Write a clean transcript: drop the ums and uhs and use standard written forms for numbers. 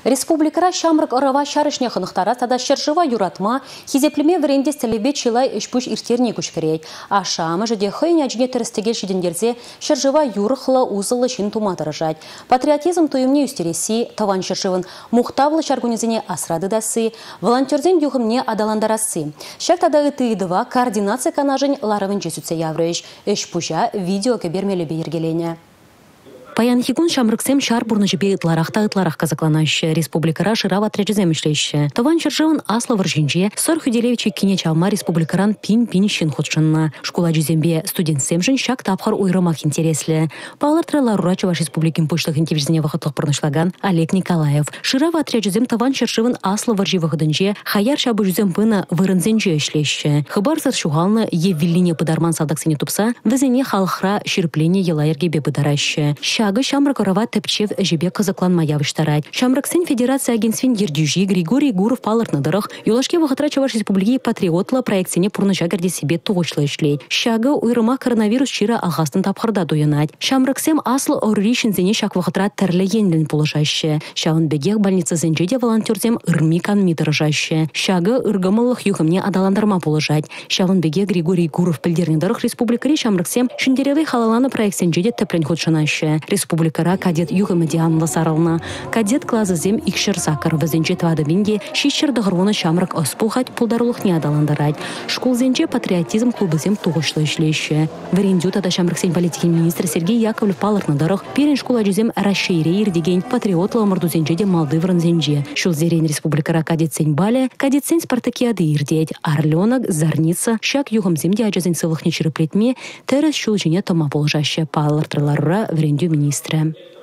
Республикара шамрык ырава шарышне хынықтара тада шыржыва юратма, хизеплеме вренде стелебе чилай үшпуш иртерне күшкірейд. А шамы жыде хыйня жіне түрістігел шидендерзе шыржыва юрықлы узылы шин туматырыжать. Патриотизм туымне үстереси, таван шыржывын мухтавлы шаргунезіне асрады дасы, волонтерден юғымне адаландарасы. Шак тада ытыйдыва координация канажын ларывын жесуце яврыш. Үшпужа видео кебермелі бейіргелене. Паян хигун шамрыксем шар бурнажибе ытларах казакланыш. Республикара шырава трежезем ишлещ. Таван шыржывын аслы варжинже Сор Хюделевичи кине чалма республикаран пин шин худшынна. Школа жезембе студентсемжин шак тапхар уйрымах интересле. Палыртра Ларура Чуваш республикин почтах интивизне вахытлых пырнышлаган Олег Николаев. Шырава трежезем таван шыржывын аслы варжи вахыдынже хаяр шабы жезем пына вырынзенже ишлещ. Хыбарзар шугалны еввиллине пыдарман салдаксене тупса, везене халхра ширплене елайыргебе пыдаращ. Шагы шамрак орава тепчев жебе казакланма явыштарать. Шамраксен Федерация агентствен Ердюжи Григорий Гуров палырныдырых юлашке вахытра Чуваш республики патриотла проектсене пурныша герде себе точлы ишлей. Шагы уйрыма коронавирус чира алхастын тапхырда дуянать. Шамраксем аслы орришинзене шак вахытра терле енлен пулышаще. Шавын бегех больница зенжеде волонтерзем ырмикан мидырыжаще. Шагы ыргымылых юхымне адаландарма пулышать. Шавын беге Григорий Гуров пілдернедырых республикари Шамраксем шундеревый халаланы проектсенжеде теплен худшынаще. Республикара кадет югымедианлы сарылна. Кадет клазызем икшер сакар вазенче твадабинге шишер дығырвоны шамрак оспухать пулдарлық не адаландарать. Школзенче патриотизм клубызем туғышлы ишлейші. Варендю тада шамраксен политикин министр Сергей Яковлев палырныдырых перен школа жүзем расширейр деген патриотлы омырдузенче де Малдыврынзенче. Шулзерен республикара кадетсен бале, кадетсен спартакиады ирдеть. Орленок, Зарница, шак югымземде ажазен сылых не череплетме, терес шулжине тома положаще палыртрларра врендю министра.